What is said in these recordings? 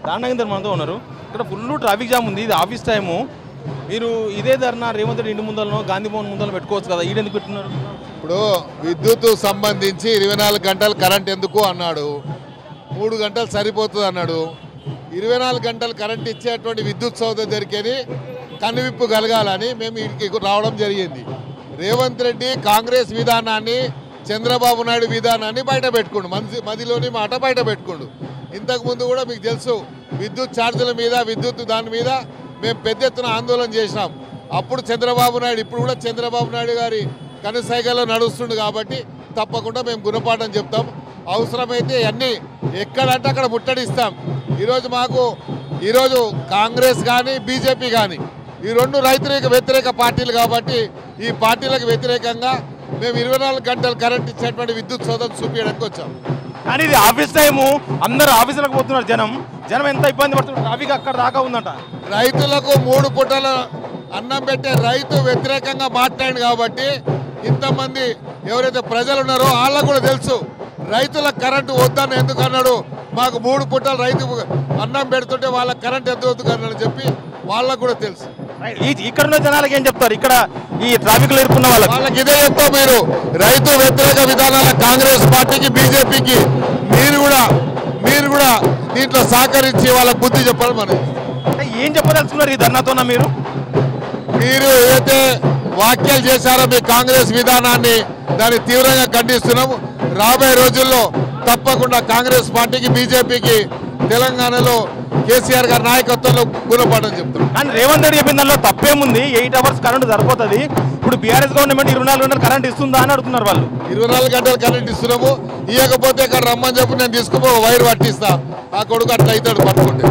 దానగేందర్ మనతో ఉన్నారు. ఇక్కడ ఫుల్ ట్రాఫిక్ జామ్ ఉంది. ఇది ఆఫీస్ టైము. మీరు ఇదే ధర్నా రేవంత్ రెడ్డి ఇంటి ముందరనో గాంధీ భవన్ ముందర పెట్టుకోవచ్చు కదా, ఈడెందుకు పెట్టున్నారు? ఇప్పుడు విద్యుత్ సంబంధించి 24 గంటలు కరెంట్ ఎందుకు అన్నాడు, 3 గంటలు సరిపోతుంది అన్నాడు. 24 గంటలు కరెంట్ ఇచ్చేటువంటి విద్యుత్ సౌధ దగ్గరికి కనువిప్పు కలగాలని మేము ఇక్కడికి రావడం జరిగింది. రేవంత్ రెడ్డి కాంగ్రెస్ విధానాన్ని, చంద్రబాబు నాయుడు విధానాన్ని బయట పెట్టుకోండు, మదిలోని మాట బయట పెట్టుకోండు. ఇంతకుముందు కూడా మీకు తెలుసు, విద్యుత్ ఛార్జీల మీద, విద్యుత్ దాని మీద మేము పెద్ద ఎత్తున ఆందోళన చేసినాం. అప్పుడు చంద్రబాబు నాయుడు, ఇప్పుడు కూడా చంద్రబాబు నాయుడు గారి కనుసైగల్లో నడుస్తుండు కాబట్టి తప్పకుండా మేము గుణపాఠం చెప్తాం. అవసరమైతే అన్నీ ఎక్కడంటే అక్కడ ముట్టడిస్తాం. ఈరోజు కాంగ్రెస్ కానీ బీజేపీ కానీ ఈ రెండు వ్యతిరేక పార్టీలు కాబట్టి ఈ పార్టీలకు వ్యతిరేకంగా మేము 24 గంటలు కరెంట్ ఇచ్చేటువంటి విద్యుత్ సోదరు చూపించడానికి వచ్చాం. కానీ ఇది ఆఫీస్ టైము, అందరూ ఆఫీసులకు పోతున్నారు. జనం ఎంత ఇబ్బంది పడుతున్నారు, ట్రాఫిక్ అక్కడ దాకా ఉందంట. రైతులకు 3 పూటల అన్నం పెట్టే రైతు వ్యతిరేకంగా మాట్లాడింది కాబట్టి ఇంతమంది ఎవరైతే ప్రజలు ఉన్నారో వాళ్ళకు కూడా తెలుసు రైతులకు కరెంటు వద్దని ఎందుకు అన్నాడు, మాకు 3 పూటలు రైతు అన్నం పెడుతుంటే వాళ్ళకి కరెంట్ ఎంత వద్దుకన్నాడు చెప్పి వాళ్ళకు కూడా తెలుసు. ఇక్కడ ఉన్న జనాలకి ఏం చెప్తారు? ఇక్కడ ఈ ట్రాఫిక్ లో ఇరుక్కున్న వాళ్ళకి ఇదే చెప్తాం, మీరు రైతు వ్యతిరేక విధానాల కాంగ్రెస్ పార్టీకి, బీజేపీకి మీరు కూడా దీంట్లో సహకరించి వాళ్ళకి బుద్ధి చెప్పాలి. మనం ఏం చెప్పదలుచుకున్నారు ఈ ధర్నాతోన? మీరు ఏదైతే వ్యాఖ్యలు చేశారో మీ కాంగ్రెస్ విధానాన్ని, దాన్ని తీవ్రంగా ఖండిస్తున్నాము. రాబోయే రోజుల్లో తప్పకుండా కాంగ్రెస్ పార్టీకి, బీజేపీకి తెలంగాణలో కేసీఆర్ గారి నాయకత్వంలో గుణపాఠం చెప్తాం. కానీ రేవంత్ రెడ్డి చెప్పిన దానిలో తప్పేముంది? 8 అవర్స్ కరెంట్ సరిపోతుంది. ఇప్పుడు బీఆర్ఎస్ గవర్నమెంట్ 24 గంటలు కరెంట్ ఇస్తుందా అని అడుగుతున్నారు వాళ్ళు. 24 గంటలు కరెంట్ ఇస్తున్నాము, ఇవ్వకపోతే ఇక్కడ రమ్మని చెప్పి నేను తీసుకుపో వైర్ పట్టిస్తా, ఆ కొడుకు అట్లా అవుతాడు పట్టుకుంటే.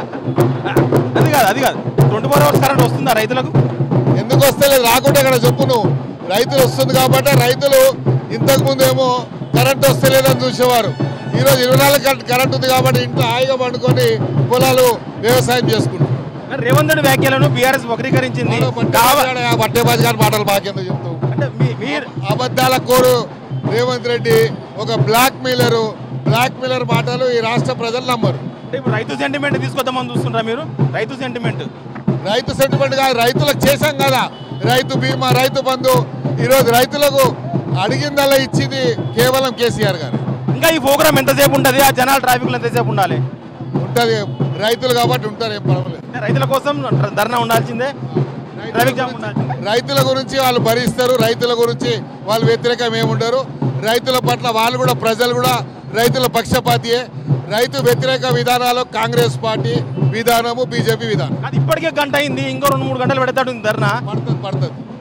అది కాదు 24 అవర్స్ కరెంట్ వస్తుందా రైతులకు? ఎందుకు వస్తలేదు? రాకుంటే ఇక్కడ చెప్పు నువ్వు. రైతులు వస్తుంది కాబట్టి రైతులు ఇంతకుముందు ఏమో కరెంట్ వస్తలేదని చూసేవారు. ఈరోజు 24 గంటలు కరెంట్ ఉంది కాబట్టి ఇంట్లో హాయిగా పండుకొని పొలాలు వ్యవసాయం చేసుకుంటారు. రేవంత్ రెడ్డి వ్యాఖ్యలను బీఆర్ఎస్ వక్రీకరించింది. పట్టేబాజీ గారి మాటలు బాకేందో చెప్తావు. అబద్ధాల కోరు రేవంత్ రెడ్డి ఒక బ్లాక్ మెయిలర్ మాటలు ఈ రాష్ట్ర ప్రజలు నమ్మరు. ఇప్పుడు రైతు సెంటిమెంట్ తీసుకొద్దామని చూస్తుంటారా మీరు? రైతు సెంటిమెంట్ కాదు, రైతులకు చేశాం కదా రైతు బీమా, రైతు బంధు. ఈరోజు రైతులకు అడిగిందల్లా ఇచ్చింది కేవలం కేసీఆర్ గారు. ఇంకా ఈ ప్రోగ్రామ్ ఎంతసేపు ఉంటుంది? ఆ జనాలు ట్రాఫిక్లో ఎంతసేపు ఉండాలి? ఉంటుంది, రైతులు కాబట్టి ఉంటారు, ఏం పర్వాలేదు. రైతుల కోసం ధర్నా ఉండాల్సిందే, ట్రాఫిక్ జామ్ ఉండాల్సిందే. రైతుల గురించి వాళ్ళు భరిస్తారు, రైతుల గురించి వాళ్ళు వ్యతిరేకం ఏముండరు. రైతుల పట్ల వాళ్ళు కూడా, ప్రజలు కూడా రైతుల పక్షపాతియే. రైతు వ్యతిరేక విధానాలు కాంగ్రెస్ పార్టీ విధానము, బీజేపీ విధానం. అది ఇప్పటికే గంట అయింది, ఇంకో 2-3 గంటలు పెడతాడు ధర్నా. పడుతుంది